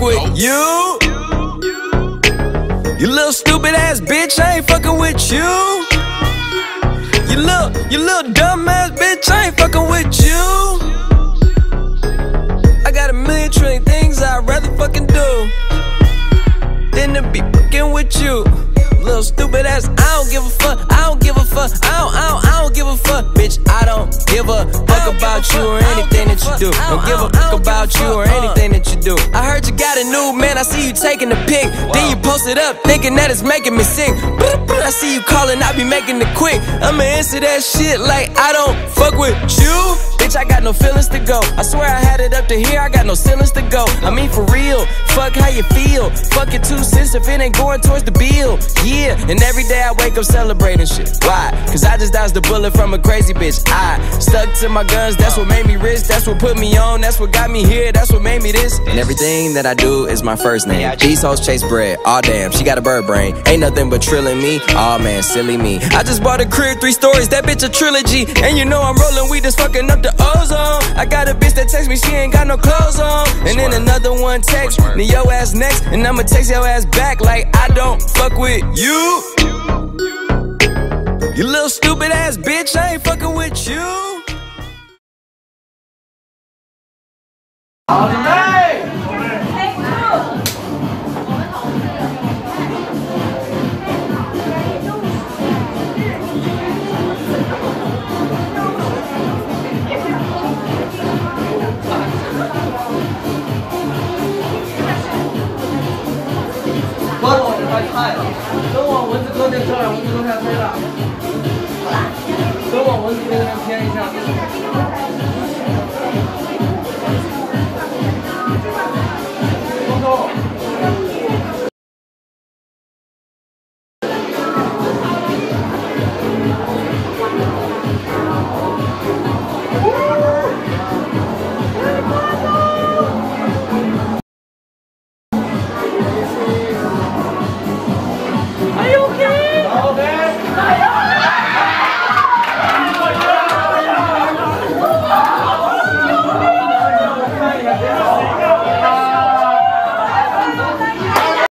with you. You little stupid ass bitch, I ain't fucking with you. You little dumb ass bitch, I ain't fucking with you. I got a million trillion things I'd rather fucking do than to be fucking with you. Little stupid ass, I don't give a fuck, I don't give a fuck, I don't give a fuck, bitch, I don't give a fuck about you or anything that you do. Don't give a fuck about you or anything that you do. I heard you got a new man, I see you taking the pic, then you post it up, thinking that it's making me sick. I see you calling, I be making it quick. I'ma answer that shit like I don't fuck with you. Bitch, I got no feelings to go. I swear I had it up to here, I got no ceilings to go. I mean for real, fuck how you feel. Fuck your 2 cents if it ain't going towards the bill. Yeah, and every day I wake up celebrating shit. Why? Cause I just dodged the bullet from a crazy bitch. I stuck to my guns, that's what made me rich. That's what put me on, that's what got me here. That's what made me this. And everything that I do is my first name. These hoes chase bread, aw damn, she got a bird brain. Ain't nothing but trilling me, aw man, silly me. I just bought a crib, 3 stories, that bitch a trilogy. And you know I'm rolling weed that's fucking up the ozone. I got a bitch that text me, she ain't got no clothes on. And then another one text me, your ass next. And I'ma text your ass back like I don't fuck with you. You little stupid ass bitch, I ain't fucking with you. 都往蚊子哥那漂亮，蚊子哥太黑了。都往蚊子哥那边偏一下。